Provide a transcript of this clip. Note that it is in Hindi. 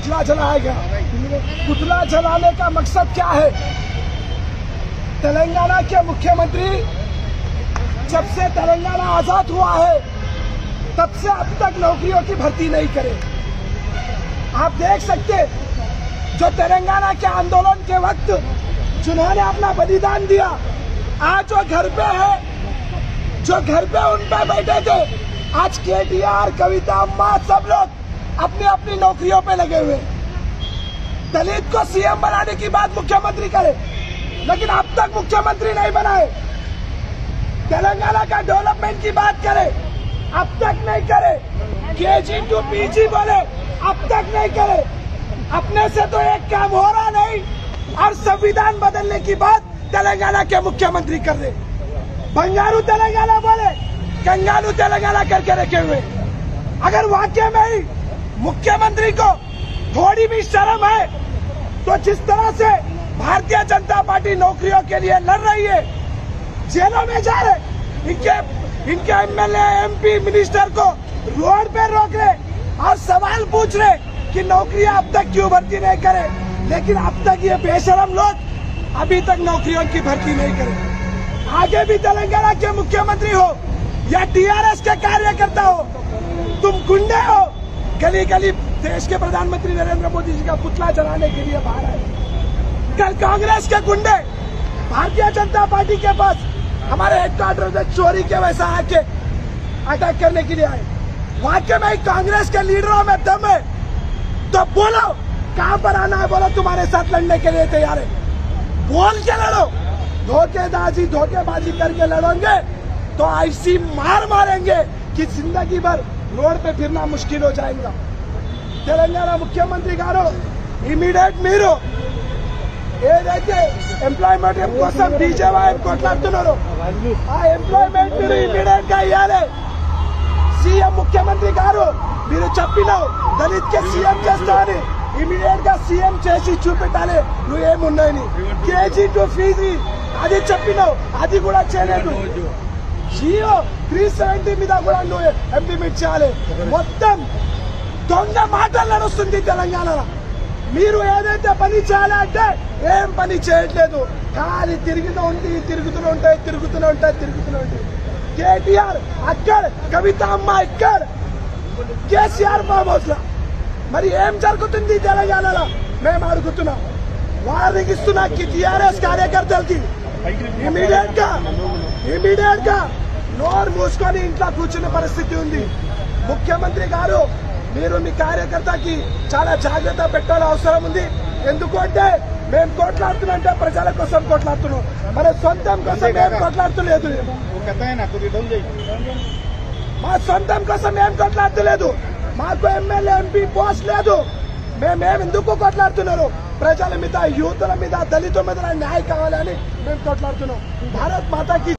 पुतला जलाया गया। पुतला जलाने का मकसद क्या है? तेलंगाना के मुख्यमंत्री जब से तेलंगाना आजाद हुआ है तब से अब तक नौकरियों की भर्ती नहीं करे। आप देख सकते जो तेलंगाना के आंदोलन के वक्त जिन्होंने अपना बलिदान दिया, आज वो घर पे है, जो घर पे उन पे बैठे थे, आज केटीआर, कविता अम्मा सब लोग अपनी अपनी नौकरियों पे लगे हुए। दलित को सीएम बनाने की बात मुख्यमंत्री करे, लेकिन अब तक मुख्यमंत्री नहीं बनाए। तेलंगाना का डेवलपमेंट की बात करे, अब तक नहीं करे। केजी टू पीजी बोले, अब तक नहीं करे। अपने से तो एक काम हो रहा नहीं, और संविधान बदलने की बात तेलंगाना के मुख्यमंत्री कर रहे। बंगारू तेलंगाना बोले, कंगारू तेलंगाना करके रखे हुए। अगर वाकई में ही मुख्यमंत्री को थोड़ी भी शर्म है तो जिस तरह से भारतीय जनता पार्टी नौकरियों के लिए लड़ रही है, जेलों में जा रहे, इनके एमएलए, एमपी, मिनिस्टर को रोड पे रोक रहे और सवाल पूछ रहे कि नौकरियां अब तक क्यों भर्ती नहीं करे। लेकिन अब तक ये बेशरम लोग अभी तक नौकरियों की भर्ती नहीं करे। आगे भी तेलंगाना के मुख्यमंत्री हो या टीआरएस के कार्यकर्ता हो, तुम गुंडे हो, गली गली देश के प्रधानमंत्री नरेंद्र मोदी जी का पुतला जलाने के लिए बाहर आए। कल कांग्रेस के गुंडे भारतीय जनता पार्टी के पास हमारे हेडक्वार्टर से चोरी के वैसा आके अटैक करने के लिए आए। वाकई में कांग्रेस के लीडरों में दम है तो बोलो कहां पर आना है, बोलो तुम्हारे साथ लड़ने के लिए तैयार है, बोल के लड़ो। धोखेबाजी करके लड़ोगे तो ऐसी मार मारेंगे कि जिंदगी भर रोड पे फिरना मुश्किल हो जाएगा। तेलंगाना मुख्यमंत्री गारो इमीडिएट మీరు ఏదైతే ఎంప్లాయ్మెంట్ కోసం బీజేపీ కొట్లాడుతున్నారో ఆ ఎంప్లాయ్మెంట్ మీరు ఇమ్మీడియట్ గా ఇవ్వాలి। సీఎం ముఖ్యమంత్రి గారు మీరు చెప్పినావు దళిత్ కే సీఎం చేస్తారని, ఇమ్మీడియట్ గా సీఎం చేసి చూపెట్టాలి నువ్వు ఏమున్నాయని। కేజీ టు ఫీజీ అది చెప్పినావు, అది కూడా చేయలేదు। జియో 370 మీద కూడా నువ్వు ఇంప్లిమెంట్ చేయాలి। మొత్తం దొంగ మాటలు నడుస్తుంది తెలంగాణలో। మీరు ఏదైతే పని చేయాలంటే ఏం పని చేయట్లేదు, ఖాళీ తిరుగుతూనే ఉంటాయి। కేటీఆర్ అక్కడ, కవిత అమ్మ ఇక్కడ, కేసీఆర్ ఫామ్ హౌస్ లో మరి ఏం జరుగుతుంది తెలంగాణలో మేము అడుగుతున్నాం। వార్నింగ్ ఇస్తున్నా టీఆర్ఎస్ కార్యకర్తలకి ఇమీడియట్ గా నోరు మూసుకొని ఇంట్లో కూర్చున్న పరిస్థితి ఉంది। ముఖ్యమంత్రి గారు మీరు మీ కార్యకర్తకి చాలా జాగ్రత్త పెట్టాల్సిన అవసరం ఉంది। ఎందుకంటే మేము కొట్లాడుతున్నంటే ప్రజల కోసం కొట్లాడుతున్నాం, మన సొంతం కోసం మేము కొట్లాడుతలేదు। మా సొంతం కోసం ఏం కొట్లాడుతలేదు, మాకు ఎమ్మెల్యే ఎంపీ పోస్ట్ లేదు। మేమేం ఎందుకు కొట్లాడుతున్నారు? ప్రజల మీద, యూతుల మీద, దళితుల మీద న్యాయం కావాలని మేము కొట్లాడుతున్నాం। భారత్ మాతాకి